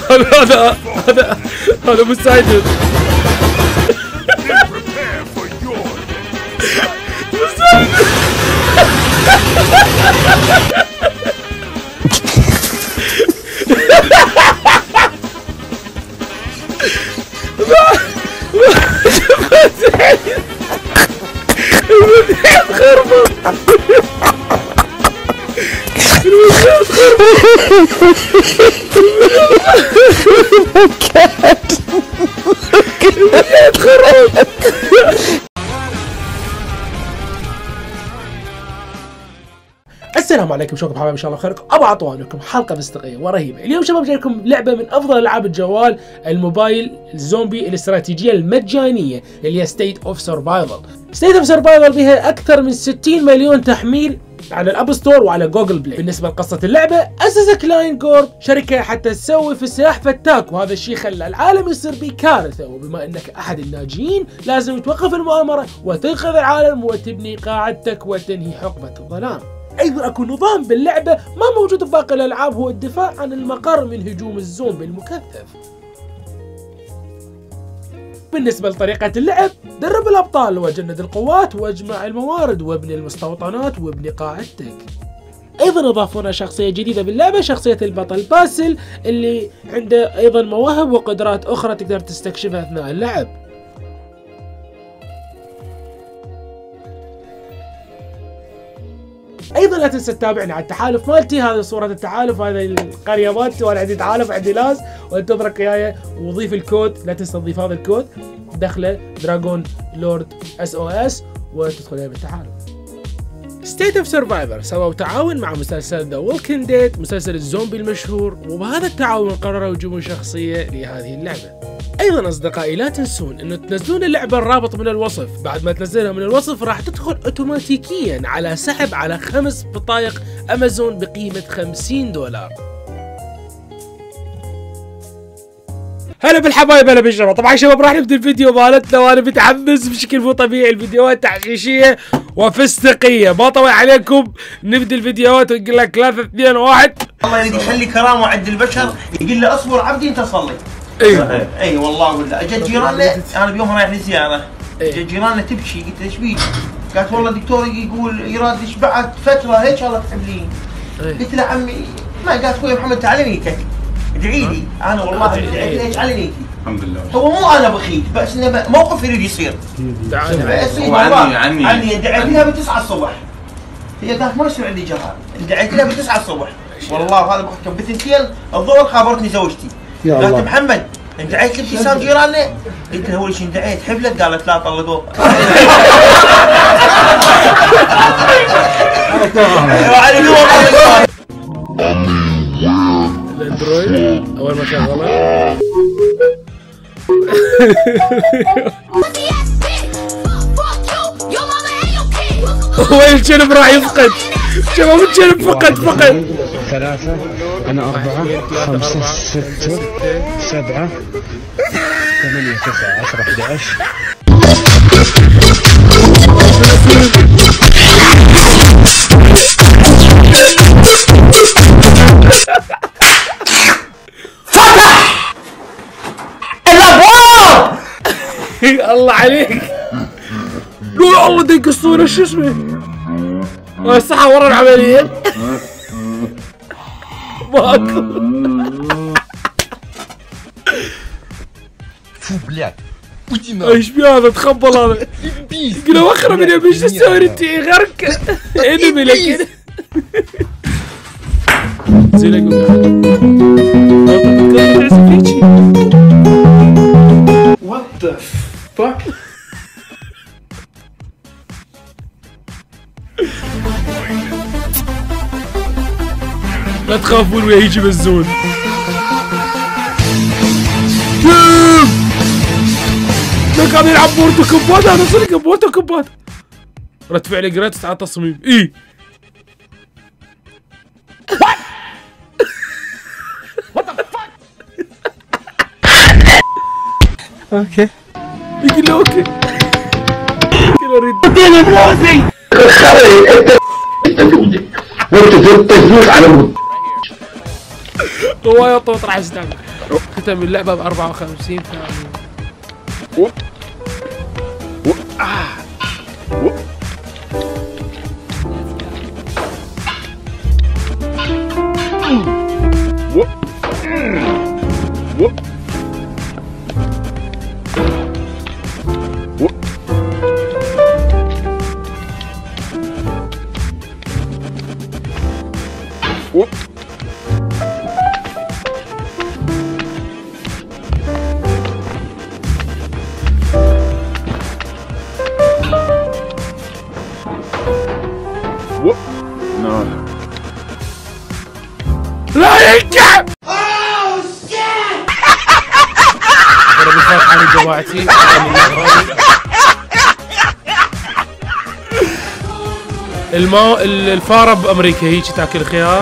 هذا مساعد. السلام عليكم، شلونكم حبايبي؟ ان شاء الله بخيركم. ابو عطوانكم حلقه مستقيه ورهيبه. اليوم شباب جاي لكم لعبه من افضل العاب الجوال الموبايل، الزومبي الاستراتيجيه المجانيه اللي هي ستيت اوف سرفايفل. ستيت اوف سرفايفل بها اكثر من 60 مليون تحميل على الاب ستور وعلى جوجل بلاي. بالنسبه لقصه اللعبه، اسس كلاين كورب شركه حتى تسوي في السلاح فتاك، وهذا الشيء خلى العالم يصير بكارثه، وبما انك احد الناجين لازم توقف المؤامره وتنقذ العالم وتبني قاعدتك وتنهي حقبه الظلام. ايضا اكو نظام باللعبه ما موجود بباقي الالعاب، هو الدفاع عن المقر من هجوم الزومبي المكثف. بالنسبة لطريقة اللعب، درب الأبطال وجند القوات واجمع الموارد وابني المستوطنات وابني قاعدتك. أيضا أضافونا شخصية جديدة باللعبة، شخصية البطل باسل اللي عنده أيضا مواهب وقدرات أخرى تقدر تستكشفها أثناء اللعب. ايضا لا تنسى تتابعني على التحالف مالتي. هذه صورة التحالف، هذه القرية مالتي، وانا عندي تحالف، عندي ناس وانتظرك وياي. وضيف الكود، لا تنسى تضيف هذا الكود، دخله دراجون لورد SOS وتدخل بالتحالف. ستيت اوف سرفايفر سووا تعاون مع مسلسل ذا ووكينج ديد، مسلسل الزومبي المشهور، وبهذا التعاون قرروا يجيبون شخصية لهذه اللعبة. ايضا اصدقائي لا تنسون انه تنزلون اللعبه، الرابط من الوصف. بعد ما تنزلها من الوصف راح تدخل اوتوماتيكيا على سحب على 5 بطايق امازون بقيمه $50. هلا بالحبايب، هلا بالشباب. طبعا شباب راح نبدا الفيديو مالتنا وانا متحمس بشكل مو طبيعي. الفيديوهات تحشيشيه وفستقيه، ما طوي عليكم. نبدا الفيديوهات ونقول لك 3 2 1. الله يريد يخلي كرامه عند البشر، يقول له اصبر عبدي انت صلي. اي والله. ولا اجت جيراننا، انا بيوم رايح لزياره، اجت جيراننا تبكي، قلت ايش بيك؟ قالت والله دكتور يقول يراد بعد فتره هيك الله تحملين. قلت له عمي ما، قالت اخوي محمد تعال نيتك ادعي لي. انا والله ادعي لك على نيتي. الحمد لله. هو مو انا بخيت، بس انه موقف يريد يصير. عني دعيت لها ب 9 الصبح. هي قالت ما يصير عندي جرار، دعيت لها ب 9 الصبح والله. هذا بثنتين الظهر خابرتني زوجتي، قالت محمد انت دعيت لابتسام جيراننا؟ قلت لها اول شيء دعيت حبلت، قالت لا طلقوه. الاندرويد اول ما شغله هو الكلب راح يفقد. شباب الكلب فقد 3 أنا 4 5 6 7 8 9 10 11. الله عليك. لا الله دق الصورة، شو اسمه؟ الصحة ورا العملية. ماكو. ايش بيه هذا؟ تخبل هذا. قلنا وخر من يبي ايش تسوي انت؟ غرك انمي لك. زي لك What the fuck؟ لا تخافون ويجي بزون. لا قاعد يلعب بورتو كومبات، هذا صدق بورتو كومبات. رد فعلي قريت على التصميم. اي اوكي يقول له اوكي. كذا اريد اديني فلوسي. وانت تطيح فلوس على هو يطوط راح يستعمل. ختم اللعبة ب 54 ثانية. لا ينجح. انا بخاف على جماعتي. الفاره بامريكا هيك تاكل خيار.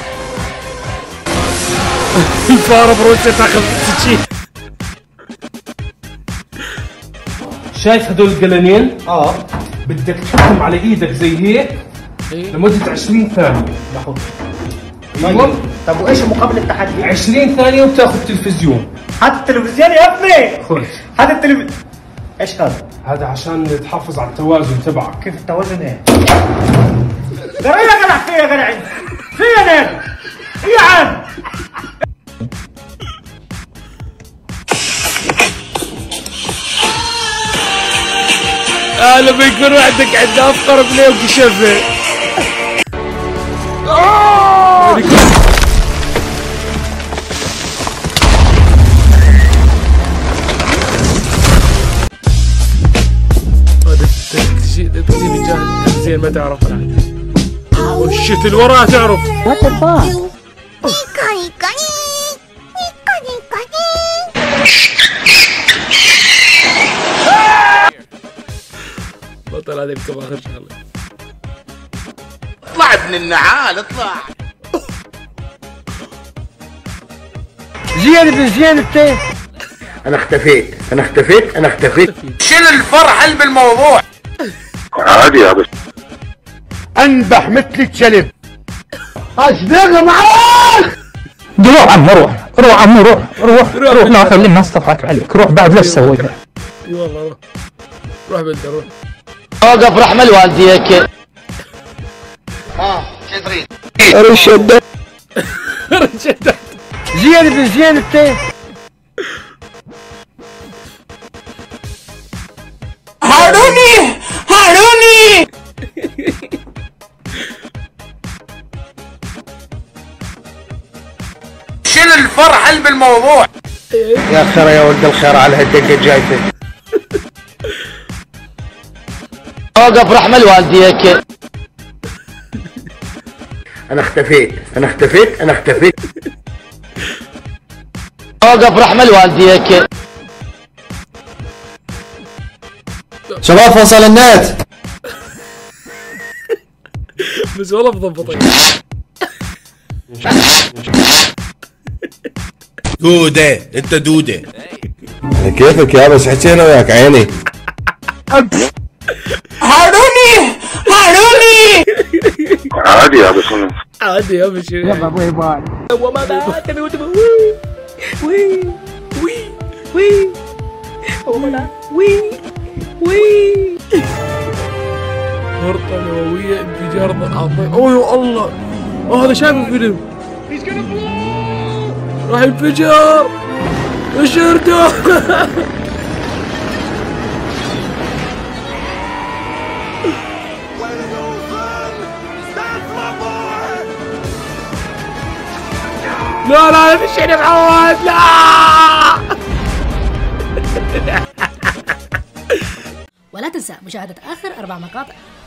الفاره بروسيا تاخذ سكين. شايف هدول القلمين؟ بدك تحطهم على ايدك زي هيك لمدة 20 ثانية. لاحظ. ايوه. طب وايش مقابل التحدي؟ 20 ثانية وبتاخذ تلفزيون. هات التلفزيون يا ابني. خذ. هات التلفزيون. ايش هذا؟ هذا عشان تحافظ على التوازن تبعك. كيف التوازن ايه؟ قرأي يا قلع فيا قلعي. فيا نير. يا عم. لما يكون وحدك عنده افكار بليه وكشفه. هذا تكتيب جاهز زين ما تعرف العادي. والشت اللي وراها تعرف. What the fuck؟ بطل هذا يكتب اخر شغله. اطلع ابن النعال اطلع. زين ابن زين انت. انا اختفيت. شيل الفرح قلب الموضوع. عادي يا بس. انبح مثل الكلب. اشبغ معاك. روح عمو روح عمو روح لا خلي الناس تضحك عليك. روح بعد لا تسويها. اي والله روح بنت روح. اوقف رحمة لوالديك. شو تريد؟ رشدت. زين ابن زين انت. هاروني شيل الفرح قلب الموضوع. يا خير يا ولد الخير على هالدقة الجايته. اوقف رحمة لوالديك. انا اختفيت. اوقف رحمة لوالديك. شباب فصل النت. بس والله بضبطك. دودة انت دودة. كيفك يا بس حكينا وياك عيني. هاروني عادي يا بس. عادي يا بشر. يلا باي باي. وما بعد ورطة نووية انفجار عظيم. اوه يا الله. هذا شايف الفيلم. راح ينفجر. اشرته. لا في شيء معود. لا ولا تنسى مشاهدة آخر 4 مقاطع.